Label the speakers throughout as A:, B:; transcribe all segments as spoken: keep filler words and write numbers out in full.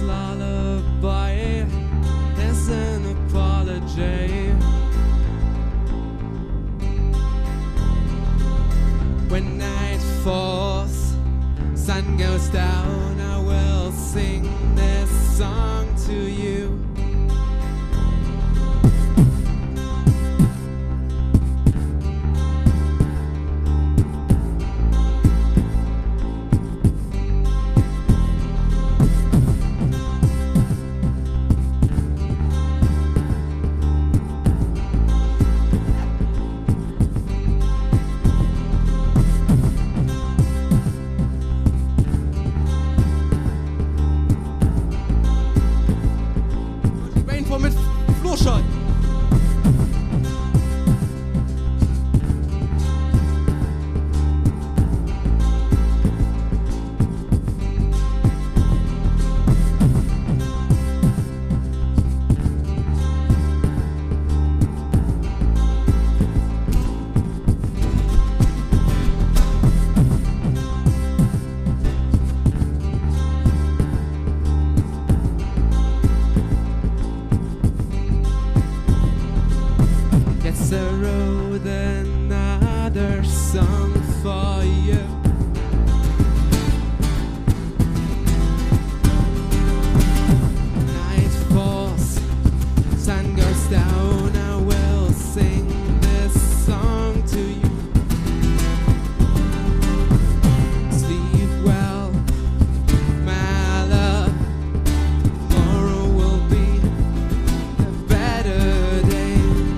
A: lullaby is an apology. When night falls, sun goes down, I will sing this song to you. Mit Flohschall. Yes, I wrote another song for you. Night falls, sun goes down, I will sing this song to you. Sleep well, my love, tomorrow will be a better day.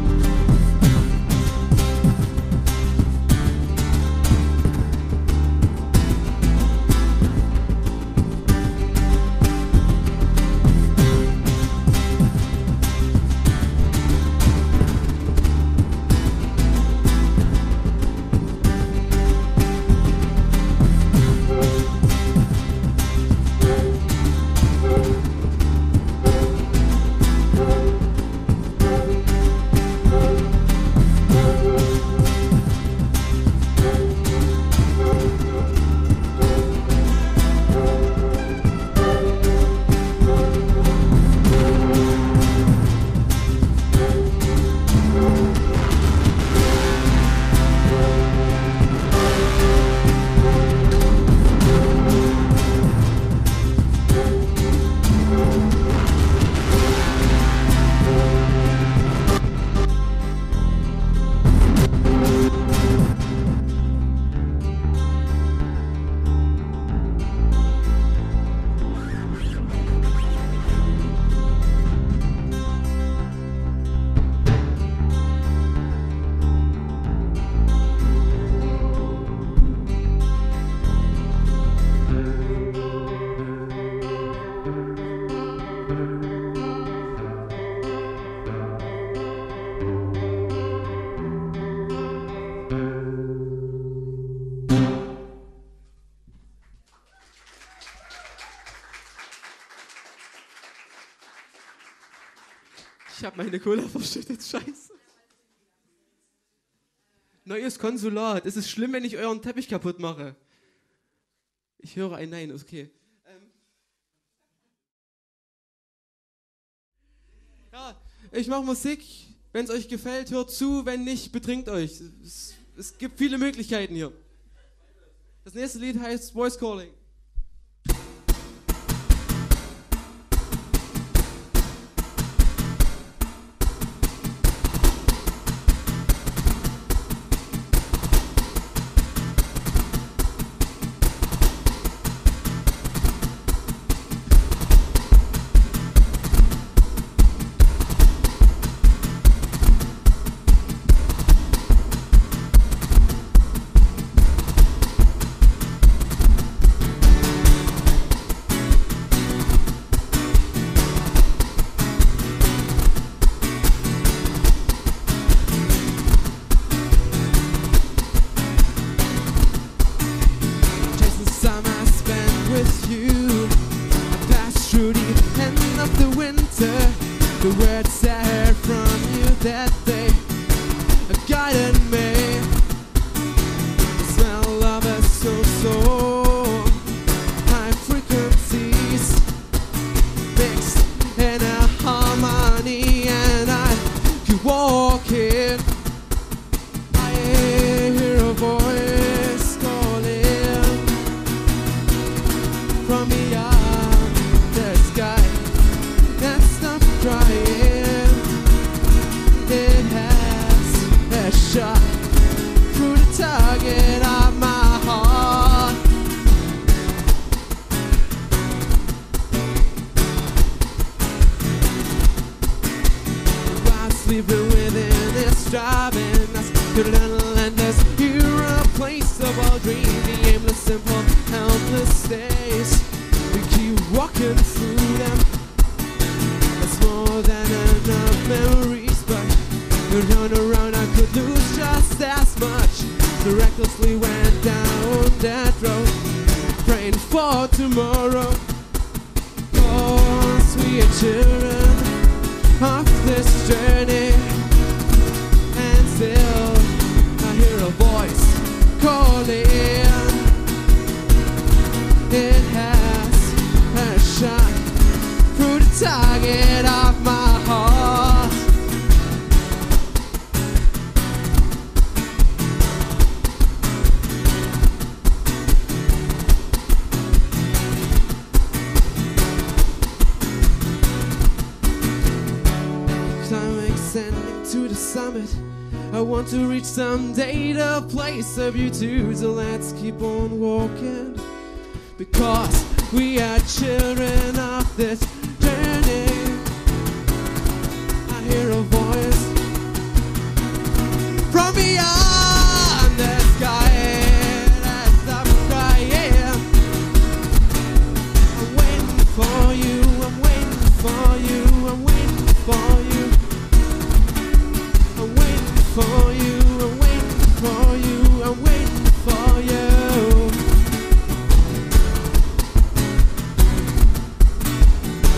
A: Ich hab meine Cola verschüttet, scheiße. Neues Konsulat. Es ist schlimm, wenn ich euren Teppich kaputt mache. Ich höre ein Nein, okay. Ähm ja, ich mache Musik. Wenn es euch gefällt, hört zu. Wenn nicht, betrinkt euch. Es, es gibt viele Möglichkeiten hier. Das nächste Lied heißt Voice Calling. The words I heard from you that day guided me. The smell of a so so high frequencies from beyond the sky and stop crying. It has a shot through the target of my heart. While sleeping within this driving us to the landless irreplaceable dream, the aimless, simple, helpless days. We keep walking through them. It's more than enough memories, but you turn around, I could lose just as much. So recklessly went down that road, praying for tomorrow. Oh, sweet children of this journey, and still I hear a voice calling. It has a shot through the target of my heart. Climbing, ascending to the summit, I want to reach someday the place of you too. So let's keep on walking, because we are children of this journey. I hear a voice from beyond the sky as I'm crying. I'm waiting for you, I'm waiting for you, I'm waiting for you. I'm waiting for you, I'm waiting for you, I'm waiting for you.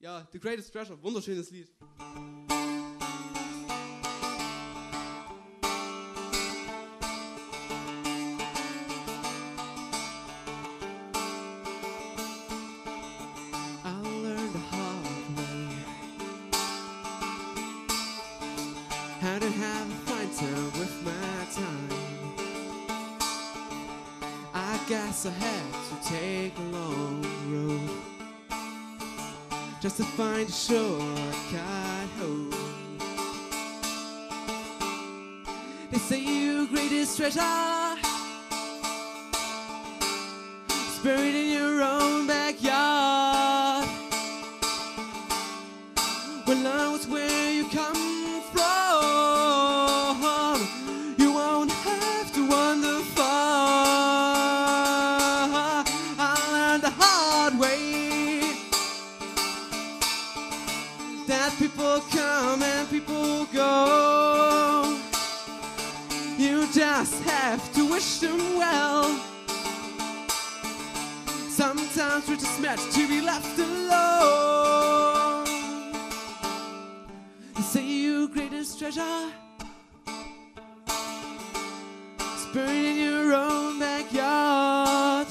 A: Ja, The Greatest Treasure, wunderschönes Lied. How to have a fine time with my time. I guess I had to take a long road just to find a shortcut home. They say your greatest treasure is buried in your own backyard. Well, now it's where you come that people come and people go. You just have to wish them well. Sometimes we're just meant to be left alone. They say your greatest treasure is buried in your own backyard.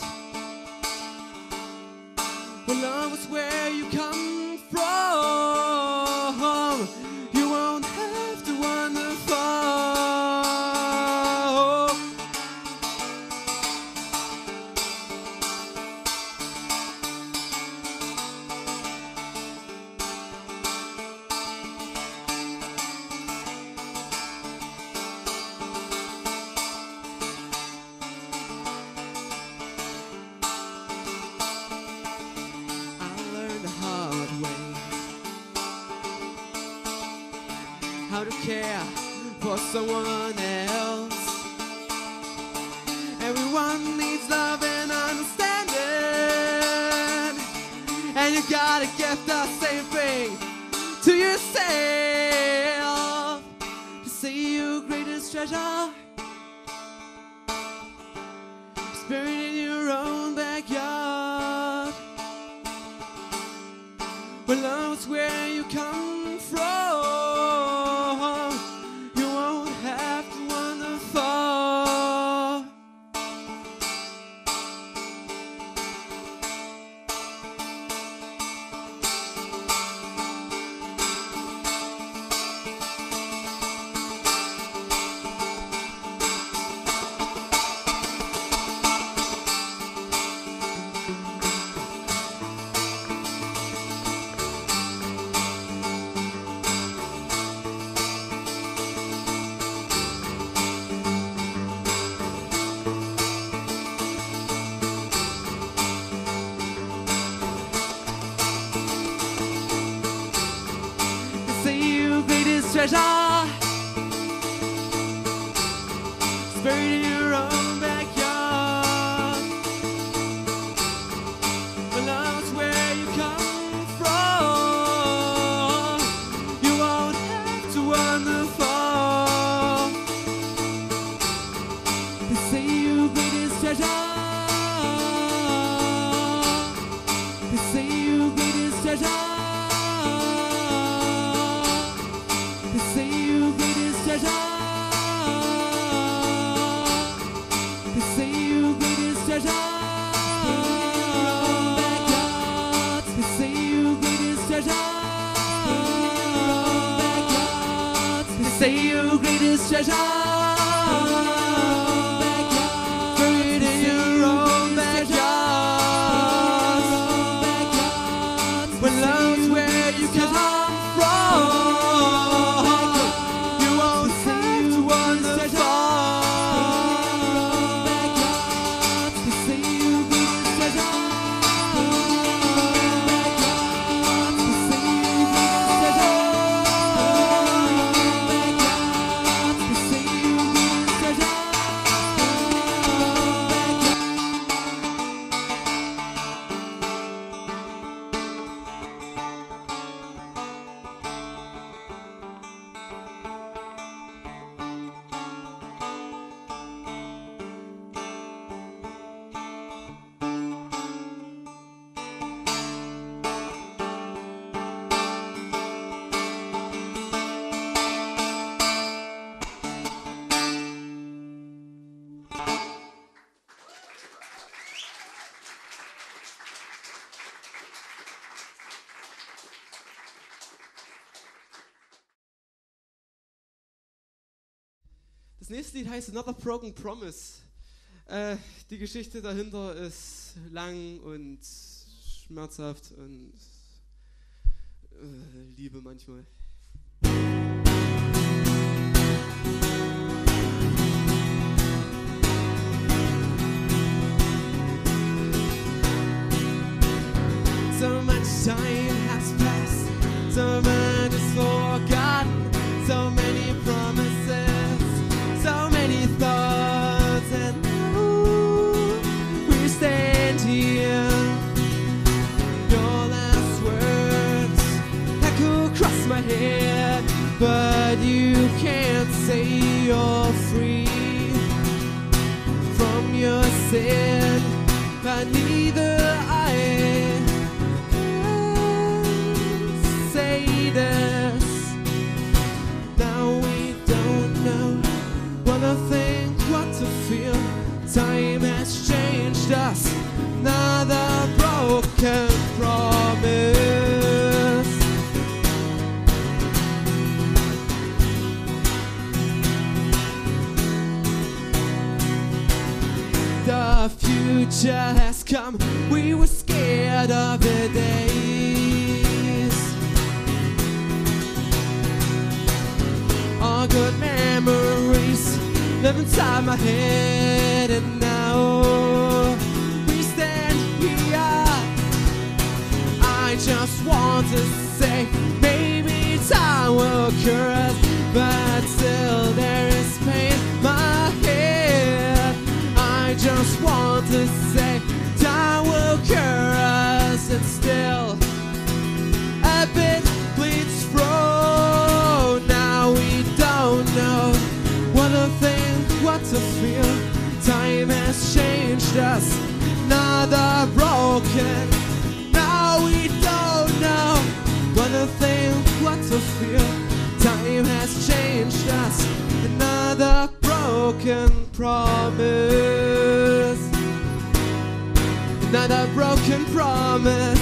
A: Well, love is where you come from. You won't have to wander far. I learned the hard way how to care for someone else. Everyone needs love and understanding, and you gotta give the same thing to yourself. To see your greatest treasure is buried in your own backyard. Well, love's where you come from. Treasure is buried in your own backyard. But love's where you come from. You won't have to wander far. They say your greatest treasure. They say your greatest treasure. Say your greatest treasure. They say your greatest treasure. They say your greatest treasure. They say your greatest treasure. Buried in your own backyard. When love's where you come from. Treasure. Das nächste Lied heißt Another Broken Promise. Äh, die Geschichte dahinter ist lang und schmerzhaft und äh, Liebe manchmal. So much time has passed, so much is forgotten, so many promises, so many thoughts, and now we stand here. Your last words echo across my head, but you can't say you're free from your sin, but neither I say this. Now we don't know what to think, what to feel. Time has changed us. Another broken promise. The future has come. We were scared of the days. All good memories live inside my head, and now we stand here. I just want to say maybe time will cure us, but still there is pain in my head. I just want to say time will cure us, and still a bit bleeds through. Now we don't know what to think, what to feel. Time has changed us. Another broken. Now we don't know what to think, what to feel. Time has changed us. Another broken promise. Another broken promise.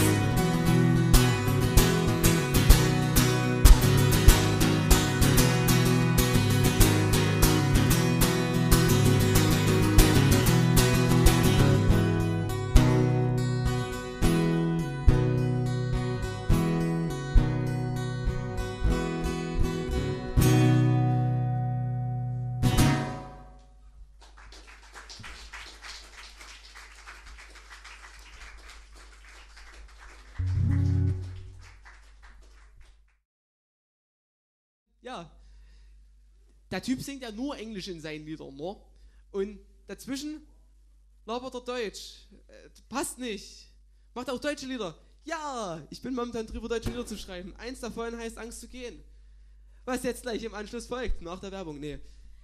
A: Ja, der Typ singt ja nur Englisch in seinen Liedern, ne? Und dazwischen labert er Deutsch. Äh, passt nicht. Macht auch deutsche Lieder. Ja, ich bin momentan drüber, deutsche Lieder zu schreiben. Eins davon heißt Angst zu gehen. Was jetzt gleich im Anschluss folgt, nach der Werbung, nee.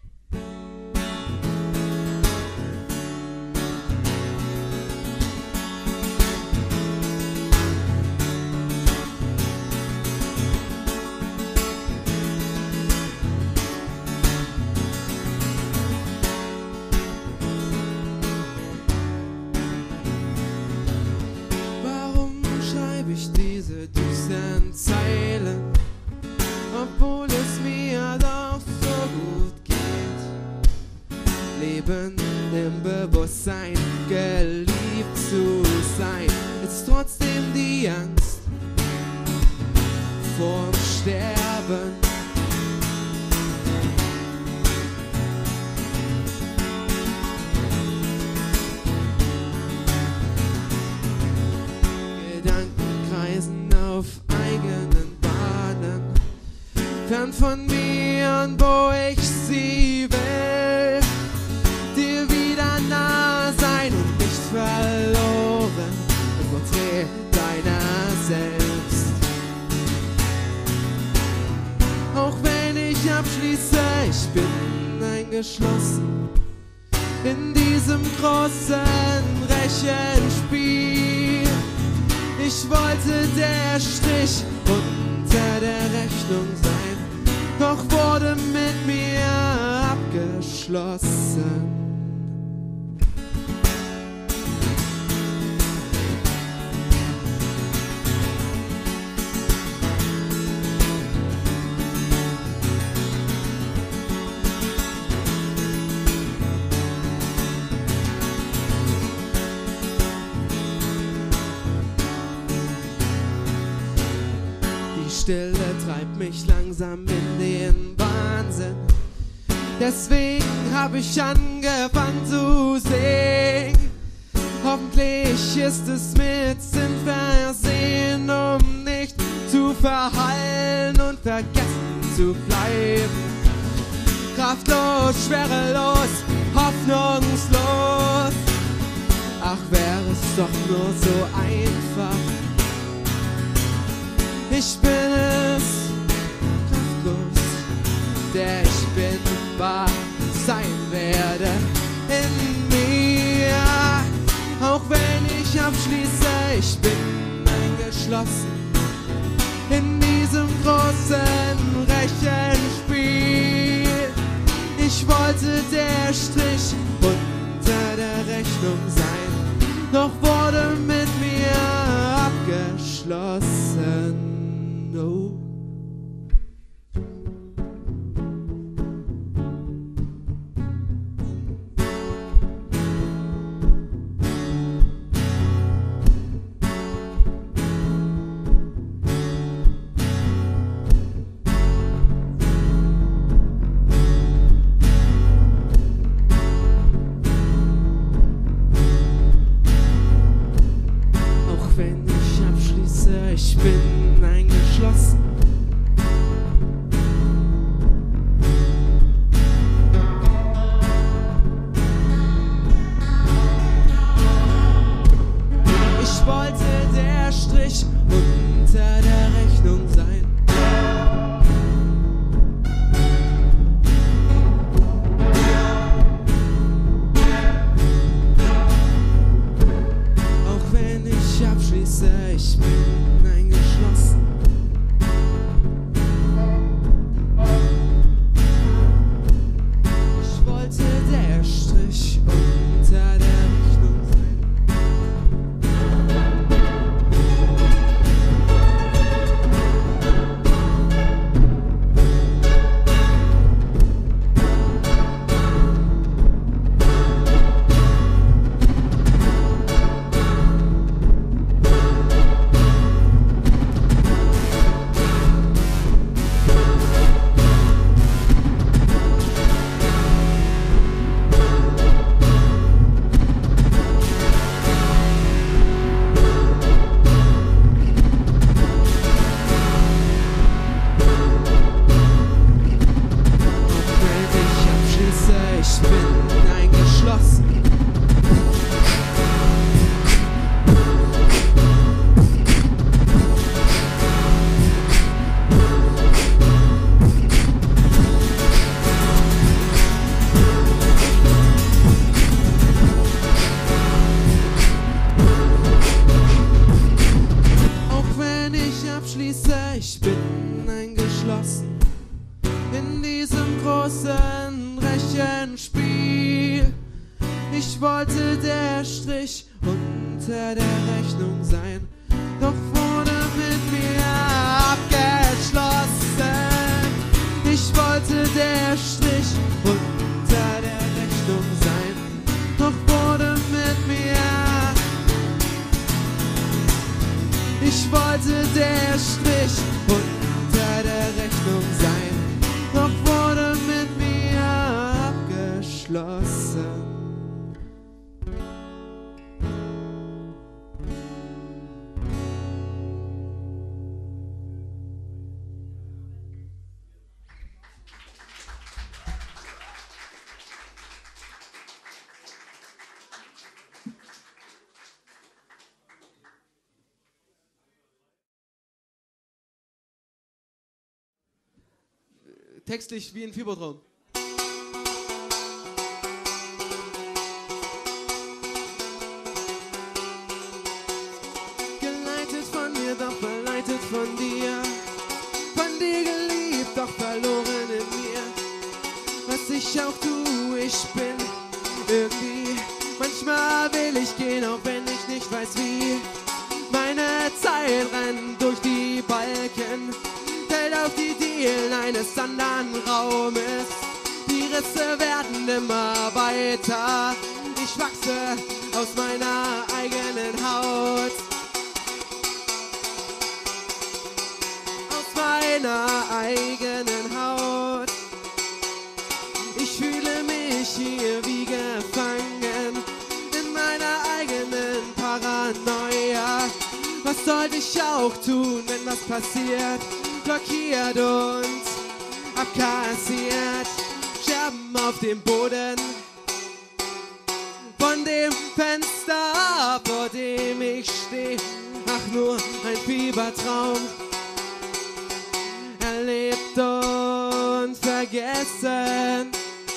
A: Diese düsteren Zeilen, obwohl es mir doch so gut geht. Leben im Bewusstsein, geliebt zu sein, ist trotzdem die Angst vorm Sterben. Auf eigenen Bahnen, fern von mir und wo ich sie will, dir wieder nah sein und nicht verloren im Porträt deiner selbst. Auch wenn ich abschließe, ich bin eingeschlossen in diesem großen Rechenspiel. Ich wollte der Strich unter der Rechnung sein, doch wurde mit mir abgeschlossen. Stille treibt mich langsam in den Wahnsinn. Deswegen hab ich angefangen zu singen. Hoffentlich ist es mit Sinn versehen, um nicht zu verhallen und vergessen zu bleiben. Kraftlos, schwerelos, hoffnungslos. Ach, wäre es doch nur so einfach. Ich bin es, kraftlos, der ich bin, wahr sein werde in mir. Auch wenn ich abschließe, ich bin eingeschlossen in diesem großen Rechenspiel. Ich wollte der Strich unter der Rechnung sein, doch wurde mit mir abgeschlossen. Oh. Ich bin eingeschlossen. Ich wollte der Strich unter der Rechnung sein. Auch wenn ich abschließe, ich bin eingeschlossen. Ich wollte der Strich unter der Rechnung sein. Ich bin eingeschlossen. Auch wenn ich abschließe, ich bin eingeschlossen in diesem großen Rechenspiel. Ich wollte der Strich unter der Rechnung sein, doch wurde mit mir abgeschlossen. Ich wollte der Strich unter der Rechnung sein, doch wurde mit mir. Ich wollte der Strich unter der Rechnung sein, doch wurde mit mir abgeschlossen. Textlich wie ein Fiebertraum. Geleitet von mir, doch verleitet von dir. Von dir geliebt, doch verloren in mir. Was ich auch tue, ich bin irgendwie. Manchmal will ich gehen, auch wenn ich nicht weiß wie. Meine Zeit rennt durch die Balken, fällt auf die Dielen eines anderen Raumes. Die Risse werden immer weiter. Ich wachse aus meiner eigenen Haut. Aus meiner eigenen Haut. Ich fühle mich hier wie gefangen in meiner eigenen Paranoia. Was sollte ich auch tun, wenn was passiert? Blockiert und abkassiert. Scherben auf dem Boden von dem Fenster, vor dem ich stehe. Ach, nur ein Fiebertraum, erlebt und vergessen.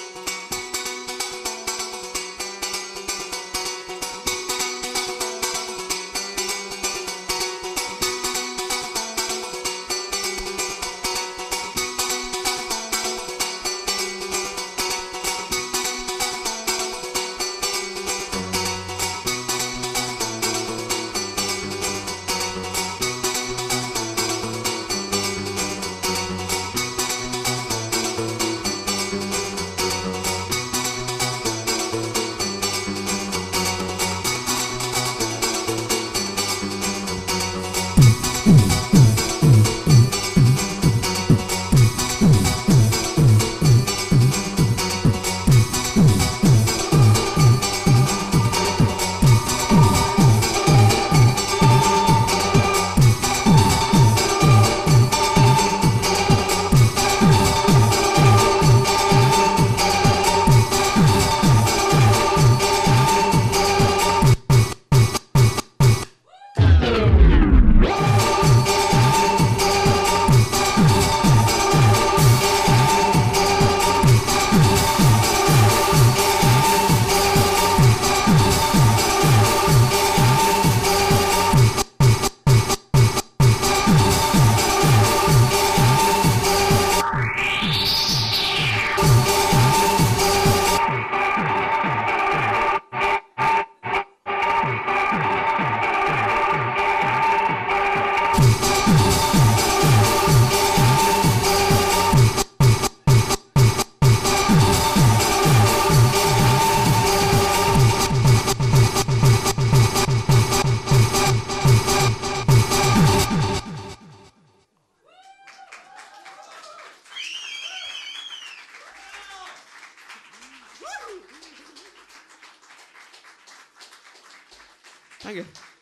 A: Danke.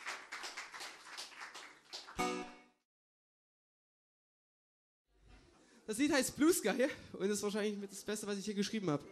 A: Das Lied heißt Blue Sky und ist wahrscheinlich mit das Beste, was ich hier geschrieben habe.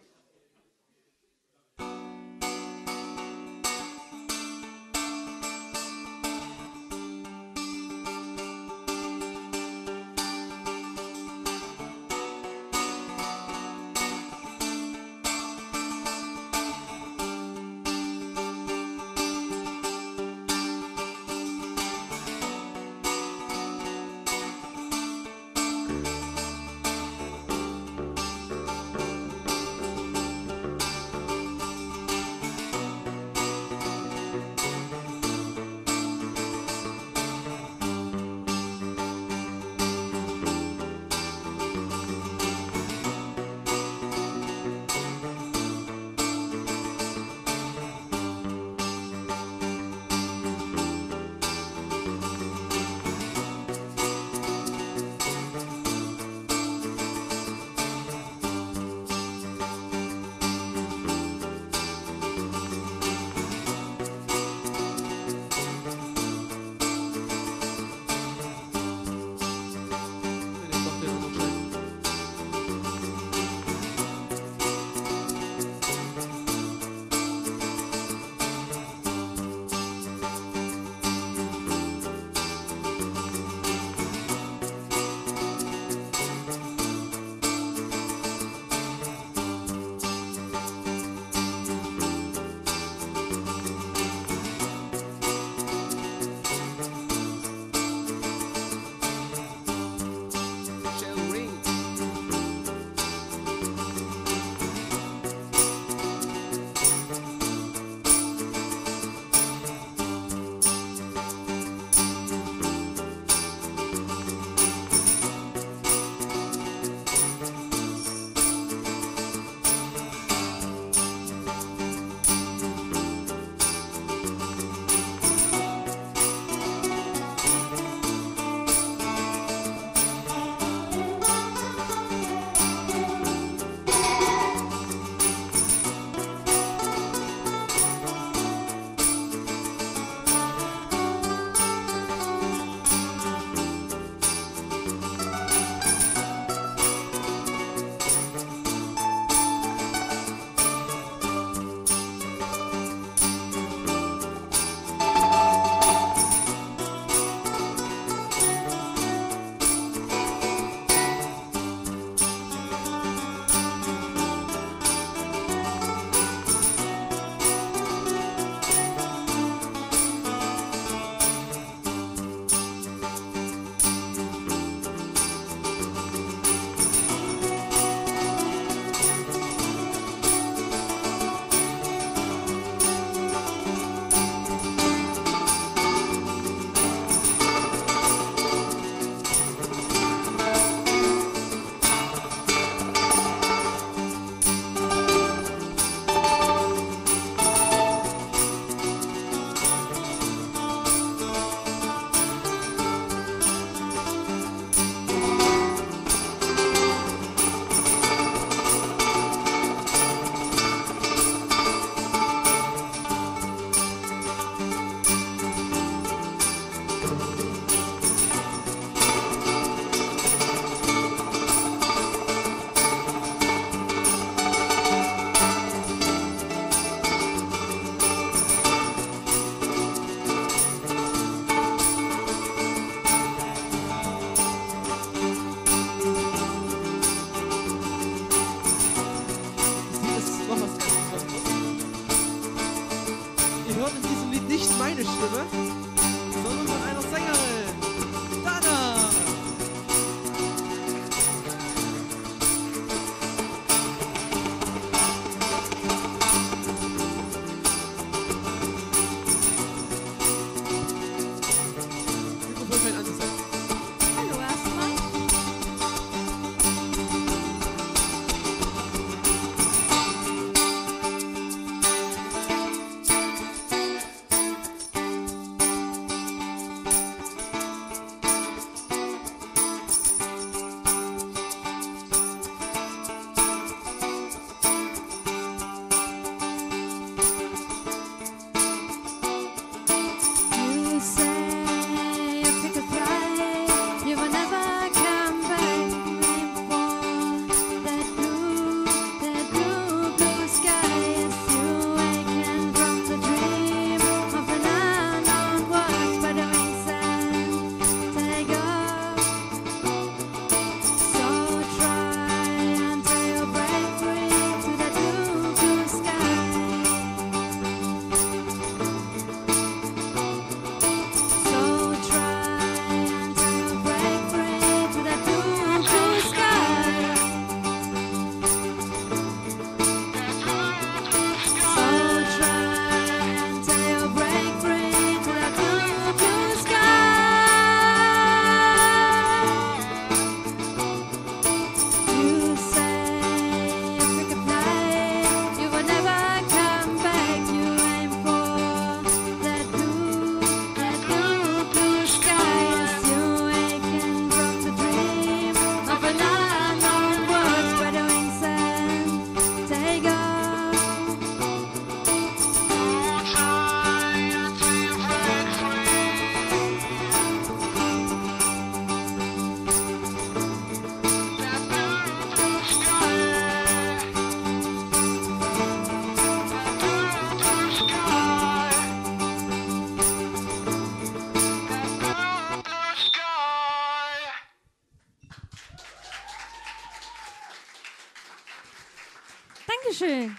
B: Dankeschön.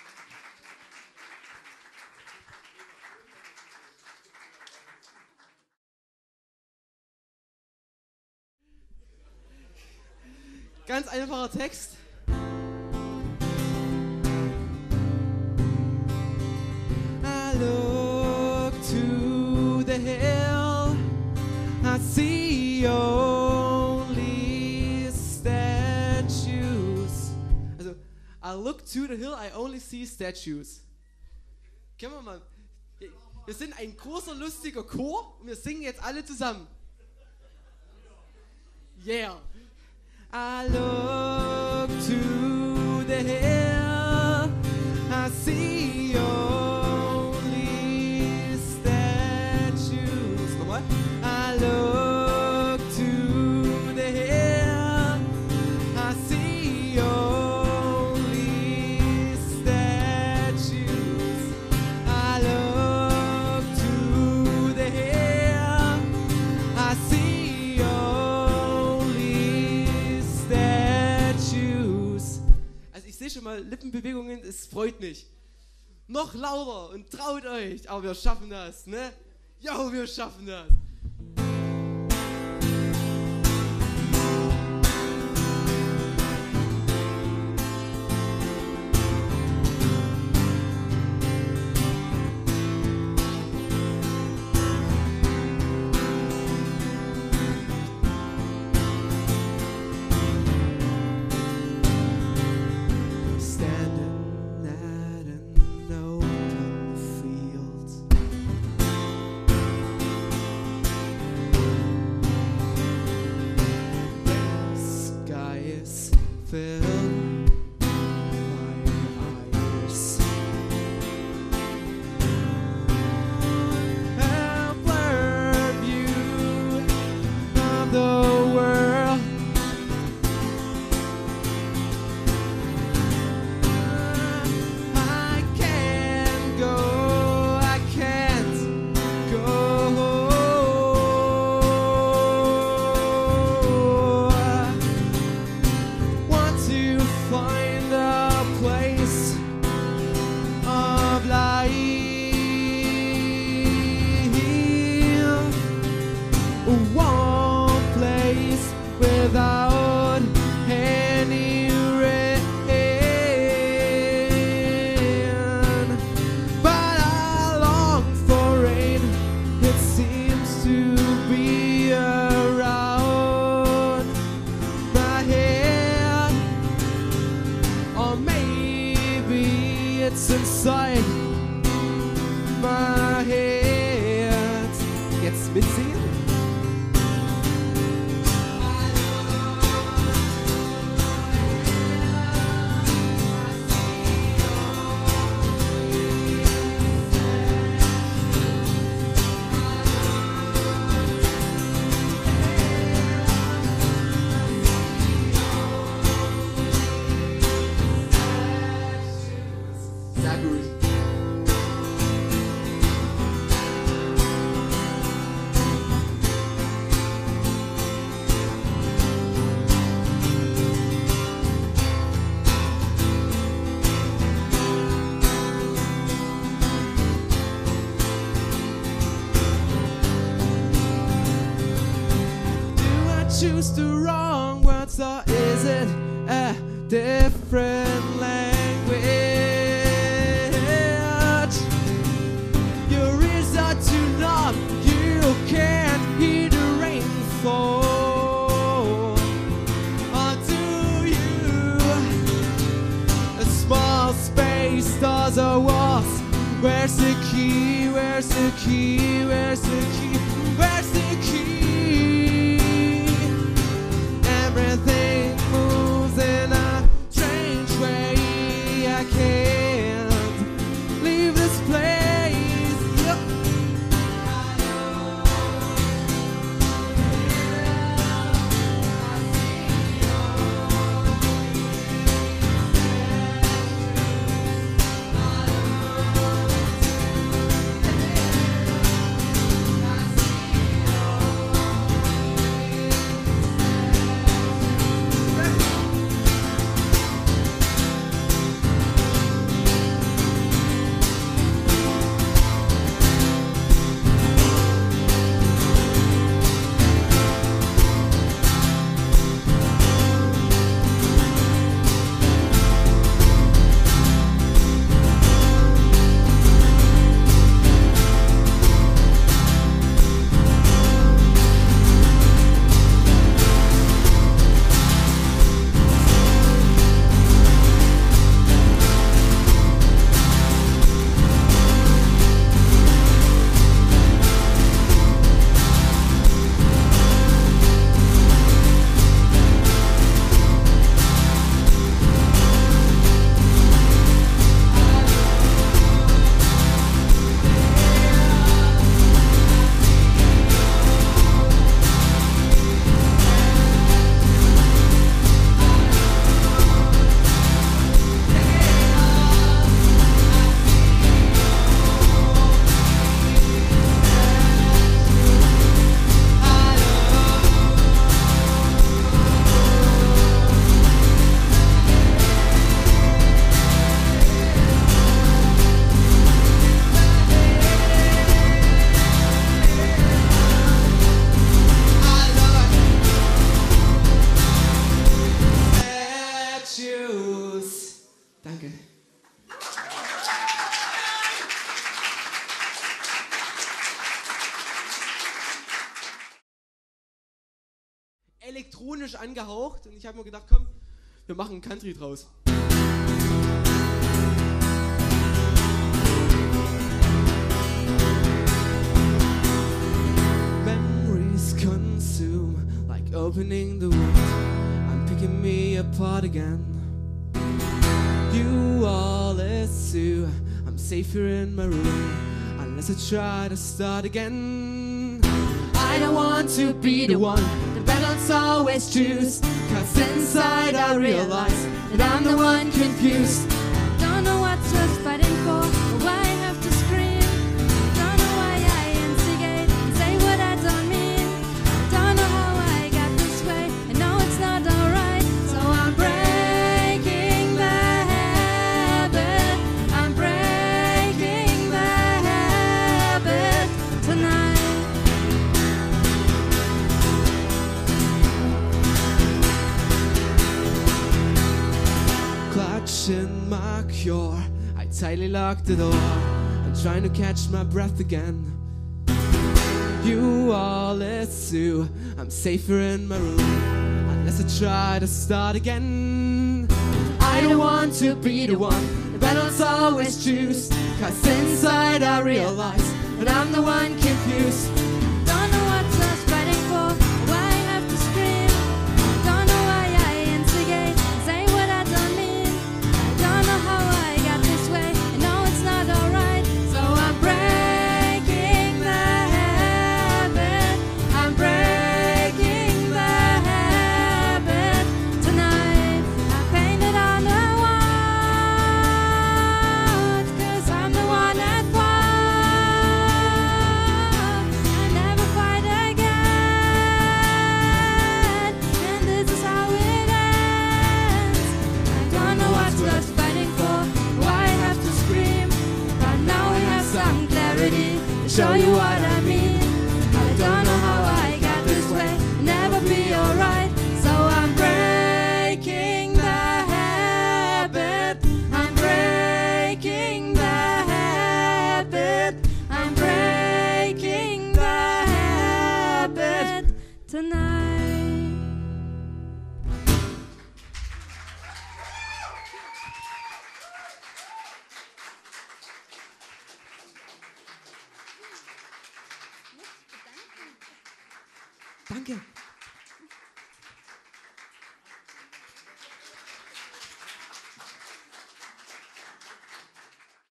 A: Ganz einfacher Text. I look to the hill, I see only statues. Also, I look to the hill, I only see statues. Können wir mal. Wir sind ein großer, lustiger Chor und wir singen jetzt alle zusammen. Yeah. I look to the hill, I see only statues. Nochmal. I look to the hill, I see only statues. I look to the hill, I see only statues. Also ich sehe schon mal Lippenbewegungen, es freut mich. Noch lauter und traut euch, aber wir schaffen das, ne? Jo, wir schaffen das. Standing at an open field, the sky is filled by eyes, a blurred view of the world. I can't go, I can't go. Want to find a place of life, one place without any rain. But I long for rain, it seems to be around my head, or maybe it's inside my head. Jetzt mitsingen. Sehr gut. Do I choose the wrong words, or is it a different language? Your ears are too numb, you can't hear the rainfall. Or do you? A small space, doors or walls. Where's the key? Where's the key? Where's the key? Where's the key? Everything moves in a strange way. I can't leave this place. Yep. shoes. Danke. Elektronisch angehaucht und ich habe mir gedacht, komm, wir machen ein Country draus. Memories consume like opening the wound. I'm picking me apart again. You all assume I'm safer in my room unless I try to start again. I don't want to be the one the battles always choose, cause inside I realize that I'm the one confused.
B: Don't know what's worth fighting for, or why I have to scream. Don't know why I instigate and say what I don't mean. Don't know how I got this way, I know it's not alright. So I'm breaking the habit, I'm breaking the habit tonight.
A: Clutching my cure, I tightly lock the door. I'm trying to catch my breath again. You all assume I'm safer in my room unless I try to start again. I don't want to be the one the battles always choose, cause inside I realize that I'm the one confused.
B: Don't know what's worth fighting for, or why I have to scream. Don't know why I instigate and say what I don't mean. Don't know how I got this way, I know it's not alright. So I'm breaking the habit, I'm breaking the habit tonight. I painted on the wall, cause I'm the one at fault. I never fight again, and this is how it ends. I don't know what's worth fighting for, why I have to scream, but now we have some clarity to show you what I mean. I don't know how I got this way, never be alright. So I'm breaking the habit, I'm breaking the habit, I'm breaking the habit tonight.
A: Danke.